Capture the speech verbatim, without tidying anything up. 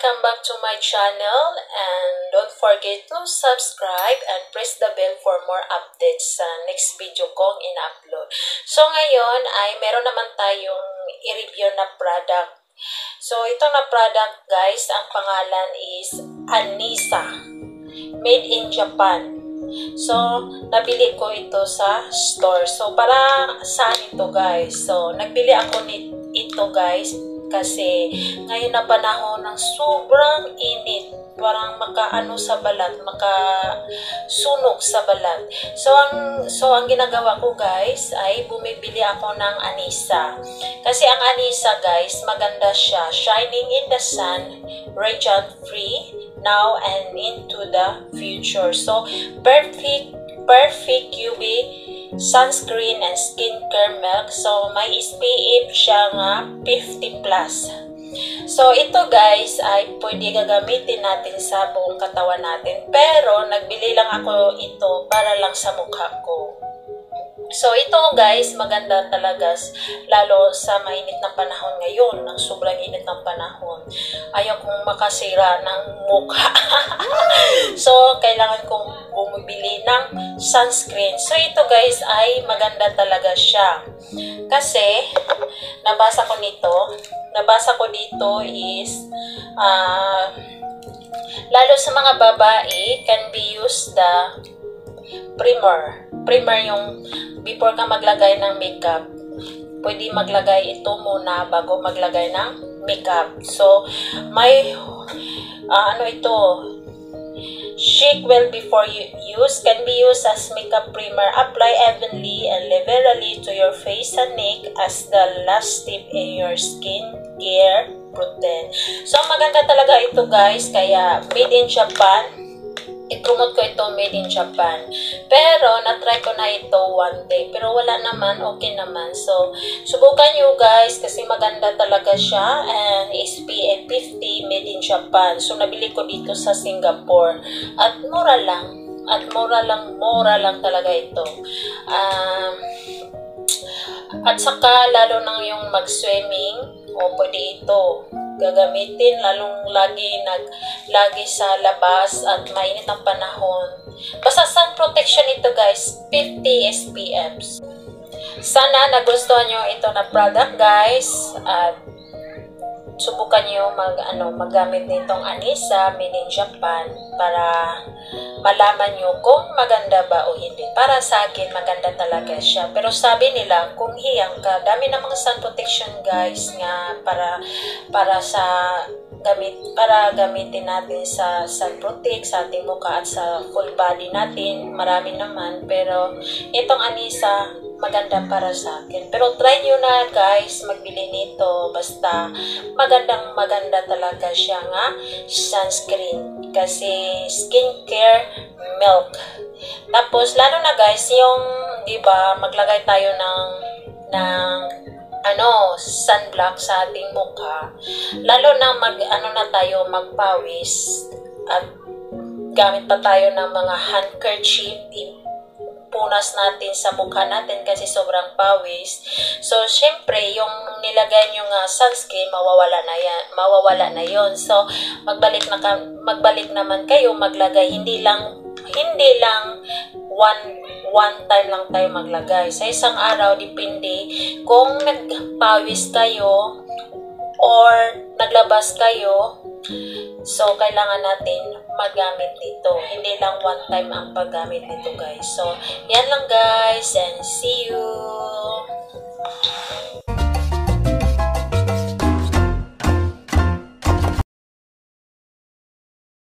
Welcome back to my channel and don't forget to subscribe and press the bell for more updates sa next video kong in-upload. So ngayon ay meron naman tayong i-review na product. So itong na product guys, ang pangalan is ANESSA, made in Japan. So nabili ko ito sa store. So para saan ito guys? So nagbili ako nito guys kasi ngayon na panahon ng sobrang init, parang makaano sa balat, makasunog sa balat. So ang so ang ginagawa ko guys ay bumibili ako ng ANESSA. Kasi ang ANESSA guys, maganda siya, shining in the sun, radiant free now and into the future. So perfect perfect U V sunscreen and skincare milk. So may S P F siya nga fifty plus. So ito guys ay pwede gagamitin natin sa buong katawan natin, pero nagbili lang ako ito para lang sa mukha ko. So ito guys, maganda talaga lalo sa mainit na panahon ngayon, ng sobrang init ng panahon. Ayaw kong makasira ng mukha. So kailangan kong bumibili ng sunscreen. So ito guys ay maganda talaga siya. Kasi nabasa ko nito, nabasa ko dito is uh, lalo sa mga babae can be used the primer. Primer yung before ka maglagay ng makeup. Pwede maglagay ito muna bago maglagay ng makeup. So, may uh, ano ito? Shake well before you use. Can be used as makeup primer. Apply evenly and liberally to your face and neck as the last step in your skincare routine. So, maganda talaga ito guys. Kaya, made in Japan. I-promote ko ito, made in Japan. Pero, na-try ko na ito one day. Pero wala naman, okay naman. So, subukan nyo guys kasi maganda talaga siya. And S P F fifty, made in Japan. So, nabili ko dito sa Singapore. At mura lang. At mura lang, mura lang talaga ito. Um, at saka, lalo nang yung mag-swimming, o pwede ito gagamitin, lalong lagi nag lagi sa labas at mainit ang panahon. Basta sun protection ito guys, fifty S P Fs. Sana nagustuhan nyo ito na product guys at subukan nyo mag ano maggamit nitong ANESSA, made in Japan, para malaman nyo kung maganda ba o hindi. Para sa akin maganda talaga siya, pero sabi nila kung hiyang ka, dami namang sun protection guys nga para para sa gamit para gamitin natin sa sun protect sa ating mukha at sa full body natin, marami naman, pero itong ANESSA maganda para sa akin. Pero try nyo na guys, magbili nito. Basta magandang maganda talaga siya nga sunscreen. Kasi skincare milk. Tapos lalo na guys, yung diba maglagay tayo ng ng ano, sunblock sa ating mukha. Lalo na mag ano na tayo magpawis at gamit pa tayo ng mga handkerchief, punas natin sa mukha natin kasi sobrang pawis. So, syempre, yung nilagay nyo nga sunscreen, mawawala na yan, mawawala na yon. So, magbalik na magbalik naman kayo maglagay, hindi lang hindi lang one one time lang tayo maglagay. Sa isang araw, depende kung nagpawis kayo or naglabas kayo. So, kailangan natin magamit nito. Hindi lang one time ang paggamit nito guys. So, yan lang guys and see you!